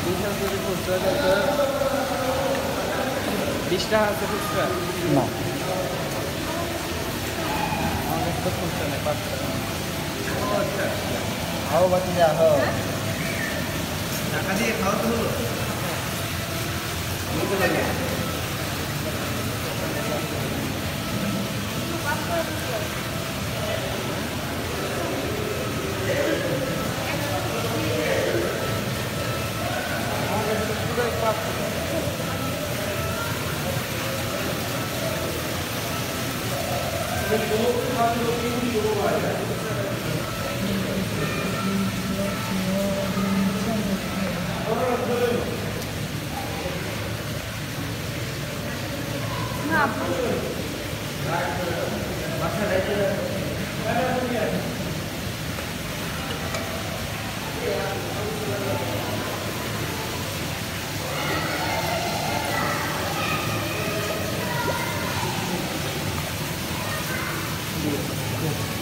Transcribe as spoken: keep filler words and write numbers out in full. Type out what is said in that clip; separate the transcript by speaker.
Speaker 1: বিশাল করে ফুচকা তোর বিশ টাকা আছে ফুচকা
Speaker 2: না
Speaker 1: আমাদের তো ফুচকা নেই পাঁচ টাকা
Speaker 2: খাও বাকি যা হো
Speaker 1: টাকা দিয়ে খাওয়া তো হলো লাগে
Speaker 2: Good.